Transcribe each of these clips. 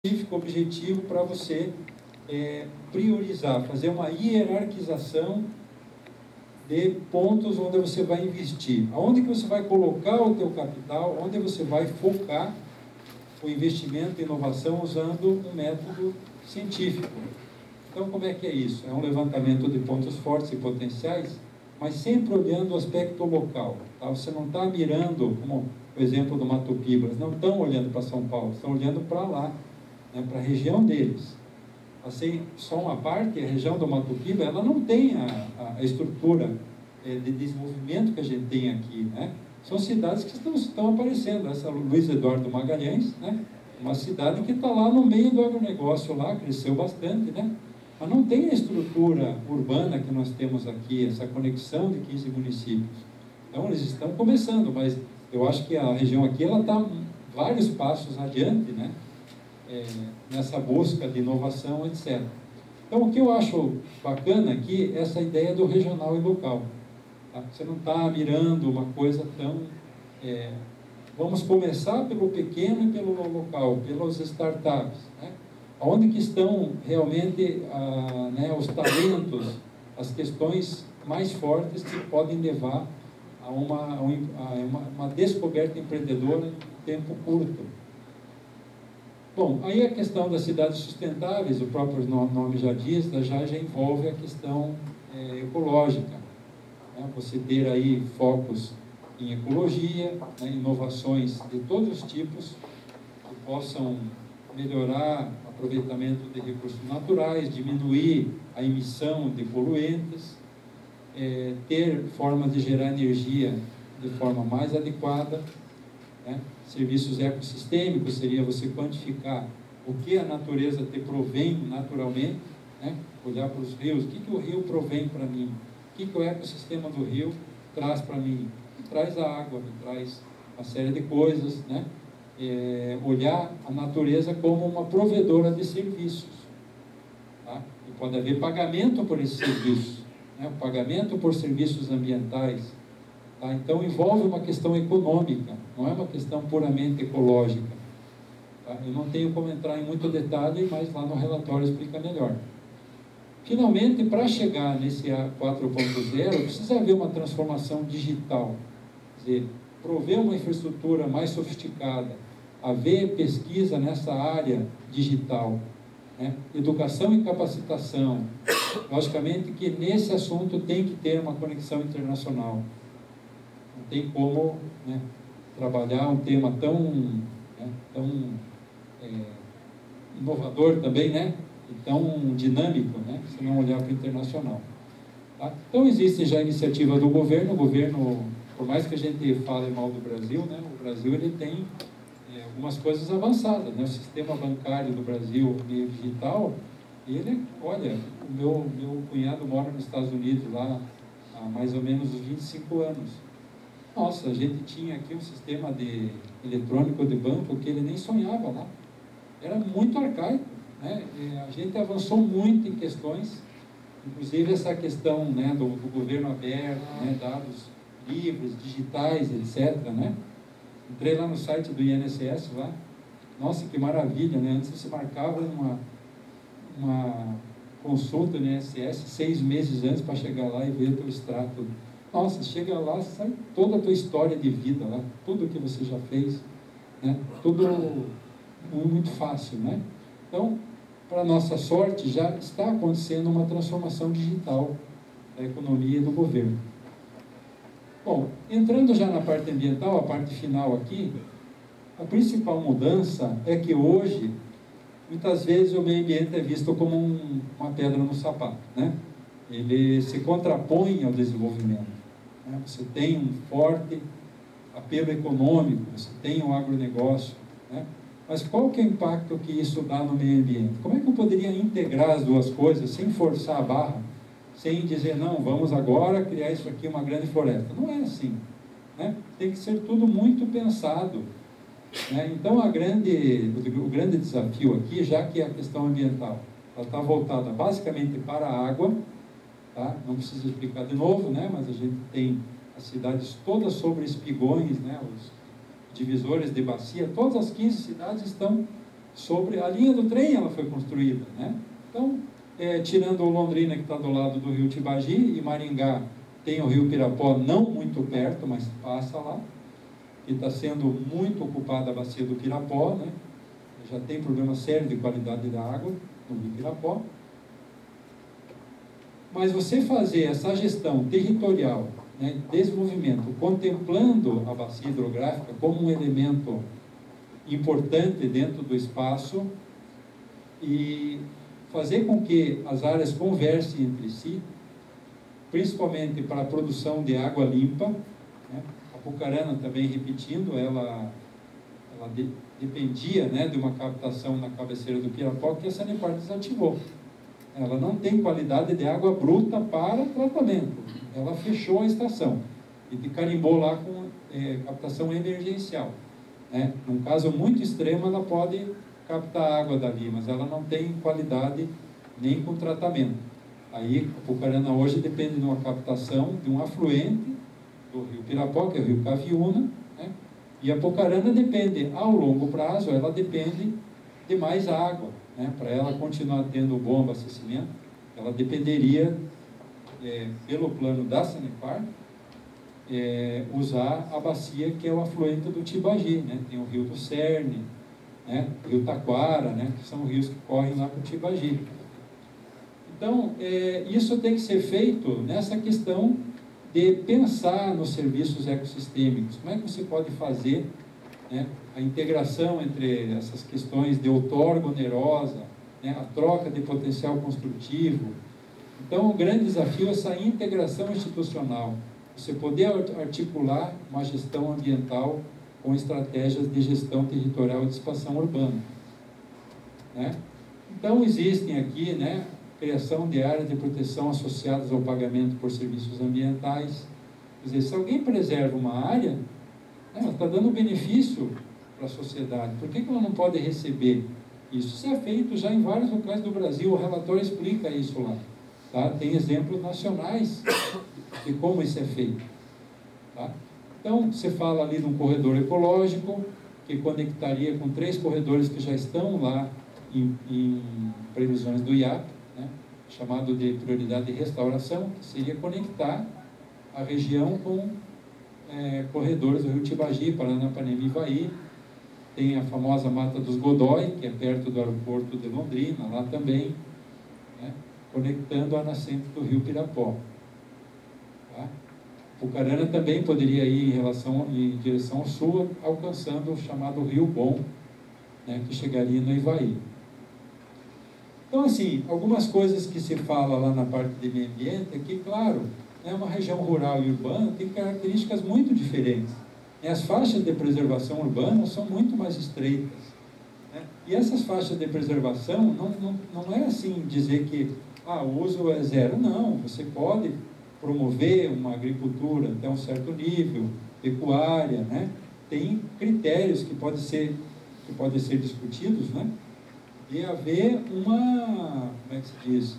específico, objetivo para você priorizar, fazer uma hierarquização de pontos onde você vai investir, aonde que você vai colocar o teu capital, onde você vai focar o investimento em inovação usando um método científico. Então, como é que é isso? É um levantamento de pontos fortes e potenciais, mas sempre olhando o aspecto local. Tá? Você não está mirando, como o exemplo do Mato Piba, eles não estão olhando para São Paulo, estão olhando para lá, né, para a região deles. Assim, só uma parte, a região do Mato Piba, ela não tem a estrutura de desenvolvimento que a gente tem aqui, né? São cidades que estão aparecendo. Essa Luiz Eduardo Magalhães, né? Uma cidade que está lá no meio do agronegócio, lá cresceu bastante, né? Mas não tem a estrutura urbana que nós temos aqui, essa conexão de 15 municípios. Então, eles estão começando, mas eu acho que a região aqui ela está vários passos adiante, né? Nessa busca de inovação, etc. Então, o que eu acho bacana aqui é essa ideia do regional e local. Tá? Você não está mirando uma coisa tão... vamos começar pelo pequeno e pelo local, pelas startups, né? Onde que estão realmente né, os talentos, as questões mais fortes que podem levar a uma descoberta empreendedora em tempo curto. Bom, aí a questão das cidades sustentáveis, o próprio nome já diz, já envolve a questão ecológica. Né? Você ter aí focos em ecologia, né, inovações de todos os tipos que possam melhorar o aproveitamento de recursos naturais, diminuir a emissão de poluentes, ter formas de gerar energia de forma mais adequada, né? Serviços ecossistêmicos seria você quantificar o que a natureza te provém naturalmente, né? Olhar para os rios, o que o rio provém para mim, o que o ecossistema do rio traz para mim, me traz a água, me traz uma série de coisas, né? Olhar a natureza como uma provedora de serviços, tá? E pode haver pagamento por esses serviços, né? O pagamento por serviços ambientais. Tá? Então, envolve uma questão econômica, não é uma questão puramente ecológica. Tá? Eu não tenho como entrar em muito detalhe, mas lá no relatório explica melhor. Finalmente, para chegar nesse 4.0, precisa haver uma transformação digital. Quer dizer, prover uma infraestrutura mais sofisticada, haver pesquisa nessa área digital, né? Educação e capacitação. Logicamente que nesse assunto tem que ter uma conexão internacional. Não tem como, né, trabalhar um tema tão inovador também, né, e tão dinâmico, né, se não olhar para o internacional. Tá? Então, existe já a iniciativa do governo. O governo, por mais que a gente fale mal do Brasil, né, o Brasil ele tem algumas coisas avançadas, né? O sistema bancário do Brasil, meio digital, ele, olha, o meu cunhado mora nos Estados Unidos lá há mais ou menos uns 25 anos. Nossa, a gente tinha aqui um sistema eletrônico de banco que ele nem sonhava lá. Era muito arcaico, né? A gente avançou muito em questões, inclusive essa questão, né, do governo aberto, né, dados livres, digitais, etc., né? Entrei lá no site do INSS lá. Nossa, que maravilha, né? Antes você marcava uma consulta no INSS 6 meses antes para chegar lá e ver o teu extrato. Nossa, chega lá, sai toda a tua história de vida lá, tudo que você já fez, né? Tudo muito fácil, né? Então, para nossa sorte, já está acontecendo uma transformação digital da economia e do governo. Bom, entrando já na parte ambiental, a parte final aqui, a principal mudança é que hoje, muitas vezes o meio ambiente é visto como uma pedra no sapato, né? Ele se contrapõe ao desenvolvimento. Você tem um forte apelo econômico, você tem um agronegócio, né? Mas qual que é o impacto que isso dá no meio ambiente? Como é que eu poderia integrar as duas coisas sem forçar a barra, sem dizer, não, vamos agora criar isso aqui uma grande floresta? Não é assim, né? Tem que ser tudo muito pensado, né? Então, o grande desafio aqui, já que a questão ambiental está voltada basicamente para a água, tá? Não preciso explicar de novo, né? Mas a gente tem as cidades todas sobre espigões, né? Os divisores de bacia, todas as 15 cidades estão sobre a linha do trem, ela foi construída, né? Então, tirando o Londrina, que está do lado do rio Tibagi, e Maringá tem o rio Pirapó, não muito perto, mas passa lá, e está sendo muito ocupada a bacia do Pirapó, né? Já tem problema sério de qualidade da água no rio Pirapó. Mas você fazer essa gestão territorial, né, desenvolvimento, contemplando a bacia hidrográfica como um elemento importante dentro do espaço e fazer com que as áreas conversem entre si, principalmente para a produção de água limpa, né? A Apucarana também, repetindo, ela dependia, né, de uma captação na cabeceira do Pirapó, que a Sanepar desativou. Ela não tem qualidade de água bruta para tratamento. Ela fechou a estação e carimbou lá com captação emergencial, né? Num caso muito extremo, ela pode captar água dali, mas ela não tem qualidade nem com tratamento. Aí, a Apucarana hoje depende de uma captação de um afluente do rio Pirapó, que é o rio Caviúna, né? E a Apucarana depende, ao longo prazo, ela depende de mais água, né? Para ela continuar tendo bom abastecimento, ela dependeria, pelo plano da Sanepar, usar a bacia que é o afluente do Tibagi, né? Tem o rio do Cerne, né? O rio Taquara, né? Que são rios que correm lá para o Tibagi. Então, isso tem que ser feito nessa questão de pensar nos serviços ecossistêmicos. Como é que você pode fazer, né, a integração entre essas questões de outorga onerosa, né, a troca de potencial construtivo. Então, o grande desafio é essa integração institucional. Você poder articular uma gestão ambiental com estratégias de gestão territorial de expansão urbana, né? Então, existem aqui, né, criação de áreas de proteção associadas ao pagamento por serviços ambientais. Quer dizer, se alguém preserva uma área, ela está dando benefício para a sociedade. Por que ela não pode receber isso? Isso é feito já em vários locais do Brasil. O relatório explica isso lá, tá? Tem exemplos nacionais de como isso é feito, tá? Então, você fala ali de um corredor ecológico que conectaria com 3 corredores que já estão lá em previsões do IAP, né, chamado de prioridade de restauração, que seria conectar a região com corredores do rio Tibagi, Paranapanema e Ivaí. Tem a famosa Mata dos Godói, que é perto do aeroporto de Londrina, lá também, né, conectando a nascente do rio Pirapó. Tá? Apucarana também poderia ir em direção ao sul, alcançando o chamado Rio Bom, né, que chegaria no Ivaí. Então, assim, algumas coisas que se fala lá na parte de meio ambiente é que, claro, né, uma região rural e urbana tem características muito diferentes. As faixas de preservação urbana são muito mais estreitas, né? E essas faixas de preservação não é assim dizer que o uso é zero. Não, você pode promover uma agricultura até um certo nível, pecuária, né? Tem critérios que podem ser discutidos, né? E haver como é que se diz?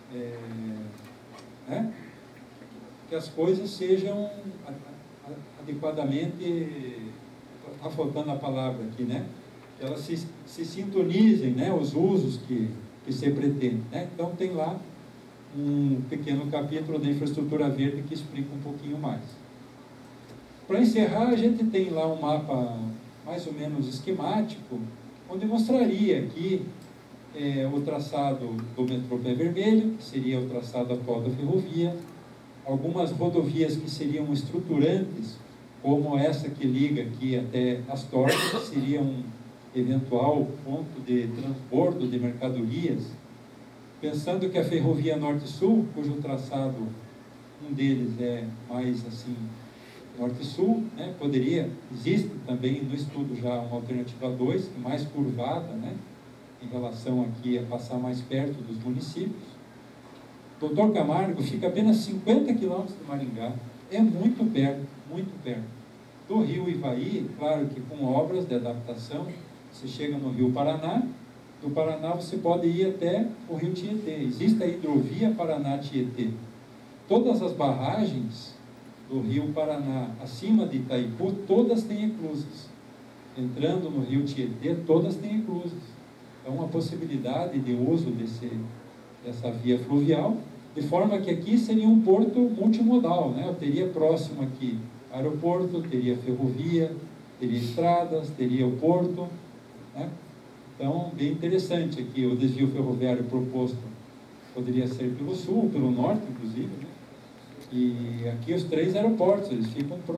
Né? Que as coisas sejam adequadamente, está faltando a palavra aqui, né? Que elas se sintonizem, né? Os usos que se pretende, né? Então, tem lá um pequeno capítulo da infraestrutura verde que explica um pouquinho mais. Para encerrar, a gente tem lá um mapa mais ou menos esquemático, onde mostraria aqui o traçado do metrô Pé Vermelho, que seria o traçado atual da ferrovia, algumas rodovias que seriam estruturantes, como essa que liga aqui até Astorga, que seria um eventual ponto de transbordo de mercadorias, pensando que a ferrovia Norte-Sul, cujo traçado, um deles é mais assim, Norte-Sul, né, existe também no estudo já uma alternativa 2, mais curvada, né, em relação aqui a passar mais perto dos municípios. Doutor Camargo fica apenas 50 quilômetros de Maringá, é muito perto, muito perto. Do rio Ivaí, claro que com obras de adaptação, você chega no rio Paraná, do Paraná você pode ir até o rio Tietê, existe a hidrovia Paraná-Tietê. Todas as barragens do rio Paraná, acima de Itaipu, todas têm eclusas. Entrando no rio Tietê, todas têm eclusas. Então, uma possibilidade de uso dessa via fluvial, de forma que aqui seria um porto multimodal, né? Eu teria próximo aqui aeroporto, teria ferrovia, teria estradas, teria o porto, né? Então, bem interessante aqui o desvio ferroviário proposto. Poderia ser pelo sul, pelo norte, inclusive, né? E aqui os 3 aeroportos, eles ficam